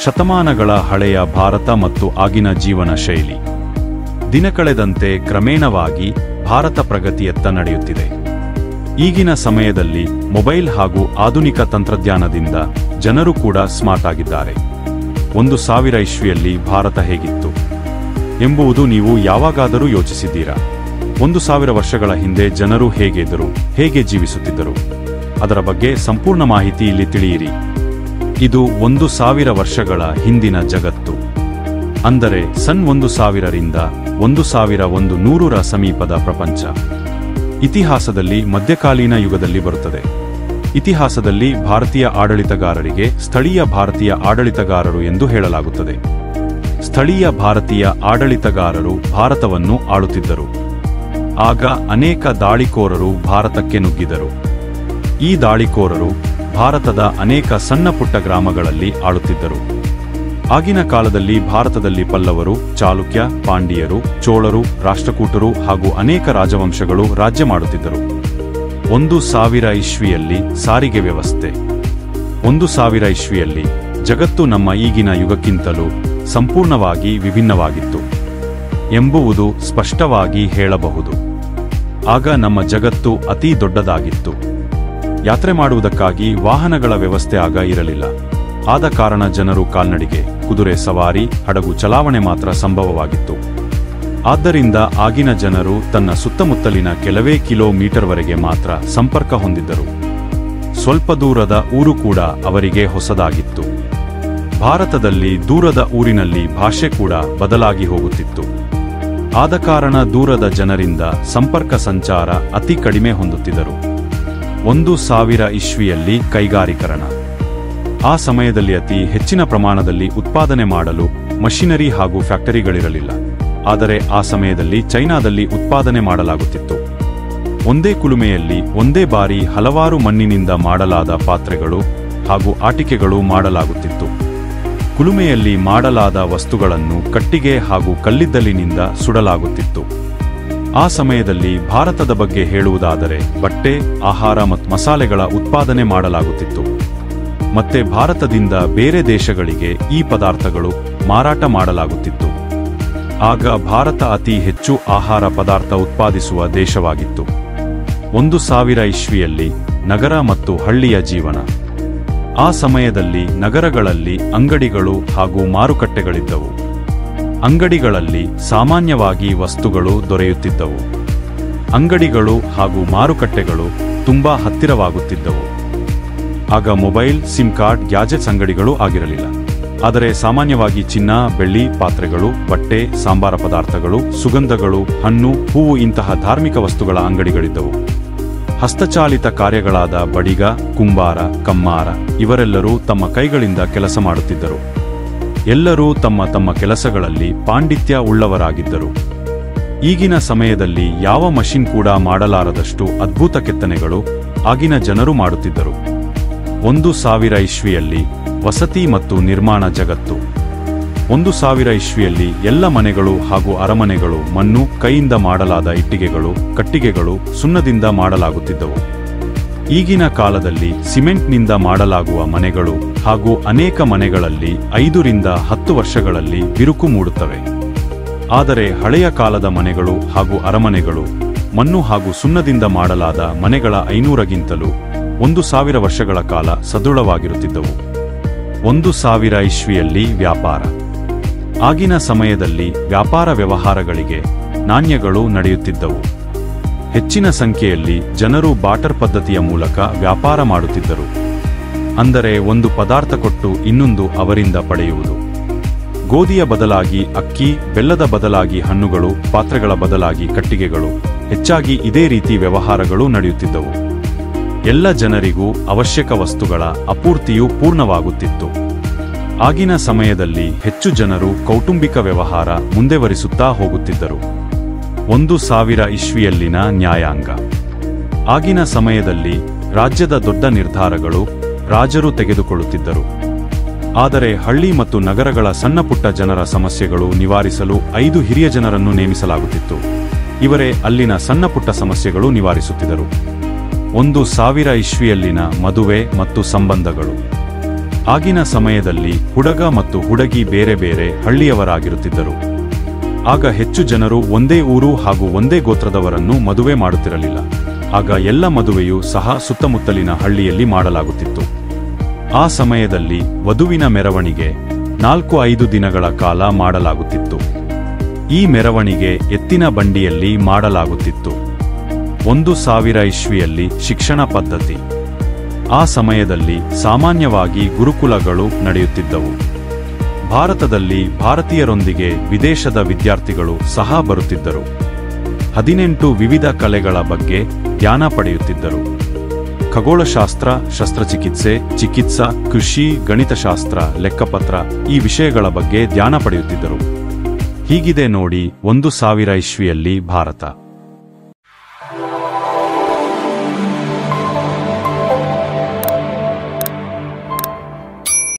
ಶತಮಾನಗಳ ಹಳೆಯ ಭಾರತ ಮತ್ತು ಆಗಿನ ಜೀವನ ಶೈಲಿ. ದಿನಕಳೆದಂತೆ ಕ್ರಮೇಣವಾಗಿ ಭಾರತ ಪ್ರಗತಿಯತ್ತ ನಡೆಯುತ್ತಿದೆ. ಈಗಿನ ಸಮಯದಲ್ಲಿ ಮೊಬೈಲ್ ಹಾಗೂ ಆಧುನಿಕ ತಂತ್ರಜ್ಞಾನದಿಂದ ಜನರು ಕೂಡ ಸ್ಮಾರ್ಟ್ ಆಗಿದ್ದಾರೆ. 1000 ಇಸ್ವಿಯಲ್ಲಿ ಭಾರತ ಹೇಗಿತ್ತು ಎಂಬುದು ನೀವು ಯಾವಾಗಾದರೂ ಯೋಚಿಸಿದ್ದೀರಾ? 1000 ವರ್ಷಗಳ ಹಿಂದೆ ಜನರು ಹೇಗಿದ್ದರು, ಹೇಗೆ ಜೀವಿಸುತ್ತಿದ್ದರು? ಅದರ ಬಗ್ಗೆ ಸಂಪೂರ್ಣ ಮಾಹಿತಿ ಇಲ್ಲಿ ತಿಳಿಯಿರಿ. ಇದು 1000 ವರ್ಷಗಳ ಹಿಂದಿನ ಜಗತ್ತು. ಅಂದರೆ ಸನ್ 1000 ರಿಂದ 1100ರ ಸಮೀಪದ ಪ್ರಪಂಚ. ಇತಿಹಾಸದಲ್ಲಿ ಮಧ್ಯಕಾಲೀನ ಯುಗದಲ್ಲಿ ಬರುತ್ತದೆ. ಇತಿಹಾಸದಲ್ಲಿ ಭಾರತೀಯ ಆಡಳಿತಗಾರರಿಗೆ ಸ್ಥಳೀಯ ಭಾರತೀಯ ಆಡಳಿತಗಾರರು ಎಂದು ಹೇಳಲಾಗುತ್ತದೆ. ಸ್ಥಳೀಯ ಭಾರತೀಯ ಆಡಳಿತಗಾರರು ಭಾರತವನ್ನು ಆಳುತ್ತಿದ್ದರು. ಆಗ ಅನೇಕ ದಾಳಿಕೋರರು ಭಾರತಕ್ಕೆ ನುಗ್ಗಿದರು. ಈ ದಾಳಿಕೋರರು ಭಾರತದ ಅನೇಕ ಸಣ್ಣ ಪುಟ್ಟ ಗ್ರಾಮಗಳಲ್ಲಿ ಆಳುತ್ತಿದ್ದರು. ಆಗಿನ ಕಾಲದಲ್ಲಿ ಭಾರತದಲ್ಲಿ ಪಲ್ಲವರು, ಚಾಲುಕ್ಯ, ಪಾಂಡ್ಯರು, ಚೋಳರು, ರಾಷ್ಟ್ರಕೂಟರು ಹಾಗೂ ಅನೇಕ ರಾಜವಂಶಗಳು ರಾಜ್ಯ ಮಾಡುತ್ತಿದ್ದರು. 1000 ಇಸ್ವಿಯಲ್ಲಿ ಸಾರಿಗೆ ವ್ಯವಸ್ಥೆ. 1000 ಇಸ್ವಿಯಲ್ಲಿ ಜಗತ್ತು ನಮ್ಮ ಈಗಿನ ಯುಗಕ್ಕಿಂತಲೂ ಸಂಪೂರ್ಣವಾಗಿ ವಿಭಿನ್ನವಾಗಿತ್ತು ಎಂಬುದು ಸ್ಪಷ್ಟವಾಗಿ ಹೇಳಬಹುದು. ಆಗ ನಮ್ಮ ಜಗತ್ತು ಅತಿ ದೊಡ್ಡದಾಗಿತ್ತು. ಯಾತ್ರೆ ಮಾಡುವುದಕ್ಕಾಗಿ ವಾಹನಗಳ ವ್ಯವಸ್ಥೆ ಆಗ ಇರಲಿಲ್ಲ. ಆದ ಕಾರಣ ಜನರು ಕಾಲ್ನಡಿಗೆ, ಕುದುರೆ ಸವಾರಿ, ಹಡಗು ಚಲಾವಣೆ ಮಾತ್ರ ಸಂಭವವಾಗಿತ್ತು. ಆದ್ದರಿಂದ ಆಗಿನ ಜನರು ತನ್ನ ಸುತ್ತಮುತ್ತಲಿನ ಕೆಲವೇ ಕಿಲೋಮೀಟರ್ವರೆಗೆ ಮಾತ್ರ ಸಂಪರ್ಕ ಹೊಂದಿದ್ದರು. ಸ್ವಲ್ಪ ದೂರದ ಊರು ಕೂಡ ಅವರಿಗೆ ಹೊಸದಾಗಿತ್ತು. ಭಾರತದಲ್ಲಿ ದೂರದ ಊರಿನಲ್ಲಿ ಭಾಷೆ ಕೂಡ ಬದಲಾಗಿ ಹೋಗುತ್ತಿತ್ತು. ಆದ ಕಾರಣ ದೂರದ ಜನರಿಂದ ಸಂಪರ್ಕ ಸಂಚಾರ ಅತಿ ಕಡಿಮೆ ಹೊಂದುತ್ತಿದ್ದರು. 1000 ಇಸ್ವಿಯಲ್ಲಿ ಕೈಗಾರೀಕರಣ. ಆ ಸಮಯದಲ್ಲಿ ಅತಿ ಹೆಚ್ಚಿನ ಪ್ರಮಾಣದಲ್ಲಿ ಉತ್ಪಾದನೆ ಮಾಡಲು ಮಷಿನರಿ ಹಾಗೂ ಫ್ಯಾಕ್ಟರಿಗಳಿರಲಿಲ್ಲ. ಆದರೆ ಆ ಸಮಯದಲ್ಲಿ ಚೈನಾದಲ್ಲಿ ಉತ್ಪಾದನೆ ಮಾಡಲಾಗುತ್ತಿತ್ತು. ಒಂದೇ ಕುಲುಮೆಯಲ್ಲಿ ಒಂದೇ ಬಾರಿ ಹಲವಾರು ಮಣ್ಣಿನಿಂದ ಮಾಡಲಾದ ಪಾತ್ರೆಗಳು ಹಾಗೂ ಆಟಿಕೆಗಳು ಮಾಡಲಾಗುತ್ತಿತ್ತು. ಕುಲುಮೆಯಲ್ಲಿ ಮಾಡಲಾದ ವಸ್ತುಗಳನ್ನು ಕಟ್ಟಿಗೆ ಹಾಗೂ ಕಲ್ಲಿದ್ದಲಿನಿಂದ ಸುಡಲಾಗುತ್ತಿತ್ತು. ಆ ಸಮಯದಲ್ಲಿ ಭಾರತದ ಬಗ್ಗೆ ಹೇಳುವುದಾದರೆ ಬಟ್ಟೆ, ಆಹಾರ ಮತ್ತು ಮಸಾಲೆಗಳ ಉತ್ಪಾದನೆ ಮಾಡಲಾಗುತ್ತಿತ್ತು. ಮತ್ತೆ ಭಾರತದಿಂದ ಬೇರೆ ದೇಶಗಳಿಗೆ ಈ ಪದಾರ್ಥಗಳು ಮಾರಾಟ ಮಾಡಲಾಗುತ್ತಿತ್ತು. ಆಗ ಭಾರತ ಅತಿ ಹೆಚ್ಚು ಆಹಾರ ಪದಾರ್ಥ ಉತ್ಪಾದಿಸುವ ದೇಶವಾಗಿತ್ತು. 1000 ಇಸ್ವಿಯಲ್ಲಿ ನಗರ ಮತ್ತು ಹಳ್ಳಿಯ ಜೀವನ. ಆ ಸಮಯದಲ್ಲಿ ನಗರಗಳಲ್ಲಿ ಅಂಗಡಿಗಳು ಹಾಗೂ ಮಾರುಕಟ್ಟೆಗಳಿದ್ದವು. ಅಂಗಡಿಗಳಲ್ಲಿ ಸಾಮಾನ್ಯವಾಗಿ ವಸ್ತುಗಳು ದೊರೆಯುತ್ತಿದ್ದವು. ಅಂಗಡಿಗಳು ಹಾಗೂ ಮಾರುಕಟ್ಟೆಗಳು ತುಂಬಾ ಹತ್ತಿರವಾಗುತ್ತಿದ್ದವು. ಆಗ ಮೊಬೈಲ್, ಸಿಮ್ ಕಾರ್ಡ್, ಗ್ಯಾಜೆಟ್ಸ್ ಅಂಗಡಿಗಳು ಆಗಿರಲಿಲ್ಲ. ಆದರೆ ಸಾಮಾನ್ಯವಾಗಿ ಚಿನ್ನ, ಬೆಳ್ಳಿ, ಪಾತ್ರೆಗಳು, ಬಟ್ಟೆ, ಸಾಂಬಾರ ಪದಾರ್ಥಗಳು, ಸುಗಂಧಗಳು, ಹಣ್ಣು, ಹೂವು ಇಂತಹ ಧಾರ್ಮಿಕ ವಸ್ತುಗಳ ಅಂಗಡಿಗಳಿದ್ದವು. ಹಸ್ತಚಾಲಿತ ಕಾರ್ಯಗಳಾದ ಬಡಿಗ, ಕುಂಬಾರ, ಕಮ್ಮಾರ ಇವರೆಲ್ಲರೂ ತಮ್ಮ ಕೈಗಳಿಂದ ಕೆಲಸ ಮಾಡುತ್ತಿದ್ದರು. ಎಲ್ಲರೂ ತಮ್ಮ ತಮ್ಮ ಕೆಲಸಗಳಲ್ಲಿ ಪಾಂಡಿತ್ಯ ಉಳ್ಳವರಾಗಿದ್ದರು. ಈಗಿನ ಸಮಯದಲ್ಲಿ ಯಾವ ಮಷಿನ್ ಕೂಡ ಮಾಡಲಾರದಷ್ಟು ಅದ್ಭುತ ಕೆತ್ತನೆಗಳು ಆಗಿನ ಜನರು ಮಾಡುತ್ತಿದ್ದರು. 1000 ಇಸ್ವಿಯಲ್ಲಿ ವಸತಿ ಮತ್ತು ನಿರ್ಮಾಣ ಜಗತ್ತು. 1000 ಇಸ್ವಿಯಲ್ಲಿ ಎಲ್ಲ ಮನೆಗಳು ಹಾಗೂ ಅರಮನೆಗಳು ಮಣ್ಣು, ಕೈಯಿಂದ ಮಾಡಲಾದ ಇಟ್ಟಿಗೆಗಳು, ಕಟ್ಟಿಗೆಗಳು, ಸುಣ್ಣದಿಂದ ಮಾಡಲಾಗುತ್ತಿದ್ದವು. ಈಗಿನ ಕಾಲದಲ್ಲಿ ಸಿಮೆಂಟ್ನಿಂದ ಮಾಡಲಾಗುವ ಮನೆಗಳು ಹಾಗೂ ಅನೇಕ ಮನೆಗಳಲ್ಲಿ 5 ರಿಂದ 10 ವರ್ಷಗಳಲ್ಲಿ ಬಿರುಕು ಮೂಡುತ್ತವೆ. ಆದರೆ ಹಳೆಯ ಕಾಲದ ಮನೆಗಳು ಹಾಗೂ ಅರಮನೆಗಳು ಮಣ್ಣು ಹಾಗೂ ಸುಣ್ಣದಿಂದ ಮಾಡಲಾದ ಮನೆಗಳ 500ಗಿಂತಲೂ 1000 ವರ್ಷಗಳ ಕಾಲ ಸದೃಢವಾಗಿರುತ್ತಿದ್ದವು. 1000 ಇಸ್ವಿಯಲ್ಲಿ ವ್ಯಾಪಾರ. ಆಗಿನ ಸಮಯದಲ್ಲಿ ವ್ಯಾಪಾರ ವ್ಯವಹಾರಗಳಿಗೆ ನಾಣ್ಯಗಳು ನಡೆಯುತ್ತಿದ್ದವು. ಹೆಚ್ಚಿನ ಸಂಖ್ಯೆಯಲ್ಲಿ ಜನರು ಬಾಟರ್ ಪದ್ಧತಿಯ ಮೂಲಕ ವ್ಯಾಪಾರ ಮಾಡುತ್ತಿದ್ದರು. ಅಂದರೆ ಒಂದು ಪದಾರ್ಥ ಕೊಟ್ಟು ಇನ್ನೊಂದು ಅವರಿಂದ ಪಡೆಯುವುದು. ಗೋಧಿಯ ಬದಲಾಗಿ ಅಕ್ಕಿ, ಬೆಲ್ಲದ ಬದಲಾಗಿ ಹಣ್ಣುಗಳು, ಪಾತ್ರೆಗಳ ಬದಲಾಗಿ ಕಟ್ಟಿಗೆಗಳು, ಹೆಚ್ಚಾಗಿ ಇದೇ ರೀತಿ ವ್ಯವಹಾರಗಳು ನಡೆಯುತ್ತಿದ್ದವು. ಎಲ್ಲ ಜನರಿಗೂ ಅವಶ್ಯಕ ವಸ್ತುಗಳ ಅಪೂರ್ತಿಯು ಪೂರ್ಣವಾಗುತ್ತಿತ್ತು. ಆಗಿನ ಸಮಯದಲ್ಲಿ ಹೆಚ್ಚು ಜನರು ಕೌಟುಂಬಿಕ ವ್ಯವಹಾರ ಮುಂದುವರಿಸುತ್ತಾ ಹೋಗುತ್ತಿದ್ದರು. 1000 ಇಸ್ವಿಯಲ್ಲಿನ ನ್ಯಾಯಾಂಗ. ಆಗಿನ ಸಮಯದಲ್ಲಿ ರಾಜ್ಯದ ದೊಡ್ಡ ನಿರ್ಧಾರಗಳು ರಾಜರು ತೆಗೆದುಕೊಳ್ಳುತ್ತಿದ್ದರು. ಆದರೆ ಹಳ್ಳಿ ಮತ್ತು ನಗರಗಳ ಸಣ್ಣ ಪುಟ್ಟ ಜನರ ಸಮಸ್ಯೆಗಳು ನಿವಾರಿಸಲು 5 ಹಿರಿಯ ಜನರನ್ನು ನೇಮಿಸಲಾಗುತ್ತಿತ್ತು. ಇವರೇ ಅಲ್ಲಿನ ಸಣ್ಣ ಪುಟ್ಟ ಸಮಸ್ಯೆಗಳು ನಿವಾರಿಸುತ್ತಿದ್ದರು. 1000 ಇಸ್ವಿಯಲ್ಲಿನ ಮದುವೆ ಮತ್ತು ಸಂಬಂಧಗಳು. ಆಗಿನ ಸಮಯದಲ್ಲಿ ಹುಡುಗ ಮತ್ತು ಹುಡುಗಿ ಬೇರೆ ಬೇರೆ ಹಳ್ಳಿಯವರಾಗಿರುತ್ತಿದ್ದರು. ಆಗ ಹೆಚ್ಚು ಜನರು ಒಂದೇ ಊರು ಹಾಗೂ ಒಂದೇ ಗೋತ್ರದವರನ್ನು ಮದುವೆ ಮಾಡುತ್ತಿರಲಿಲ್ಲ. ಆಗ ಎಲ್ಲ ಮದುವೆಯೂ ಸಹ ಸುತ್ತಮುತ್ತಲಿನ ಹಳ್ಳಿಯಲ್ಲಿ ಮಾಡಲಾಗುತ್ತಿತ್ತು. ಆ ಸಮಯದಲ್ಲಿ ವಧುವಿನ ಮೆರವಣಿಗೆ 4-5 ದಿನಗಳ ಕಾಲ ಮಾಡಲಾಗುತ್ತಿತ್ತು. ಈ ಮೆರವಣಿಗೆ ಎತ್ತಿನ ಬಂಡಿಯಲ್ಲಿ ಮಾಡಲಾಗುತ್ತಿತ್ತು. 1000 ಇಸ್ವಿಯಲ್ಲಿ ಶಿಕ್ಷಣ ಪದ್ಧತಿ. ಆ ಸಮಯದಲ್ಲಿ ಸಾಮಾನ್ಯವಾಗಿ ಗುರುಕುಲಗಳು ನಡೆಯುತ್ತಿದ್ದವು. ಭಾರತದಲ್ಲಿ ಭಾರತೀಯರೊಂದಿಗೆ ವಿದೇಶದ ವಿದ್ಯಾರ್ಥಿಗಳು ಸಹ ಬರುತ್ತಿದ್ದರು. 18 ವಿವಿಧ ಕಲೆಗಳ ಬಗ್ಗೆ ಜ್ಞಾನ ಪಡೆಯುತ್ತಿದ್ದರು. ಖಗೋಳಶಾಸ್ತ್ರ, ಶಸ್ತ್ರಚಿಕಿತ್ಸೆ, ಚಿಕಿತ್ಸಾ, ಕೃಷಿ, ಗಣಿತಶಾಸ್ತ್ರ, ಲೆಕ್ಕಪತ್ರ ಈ ವಿಷಯಗಳ ಬಗ್ಗೆ ಜ್ಞಾನ ಪಡೆಯುತ್ತಿದ್ದರು. ಹೀಗಿದೆ ನೋಡಿ 1000 ಇಸ್ವಿಯಲ್ಲಿ ಭಾರತ.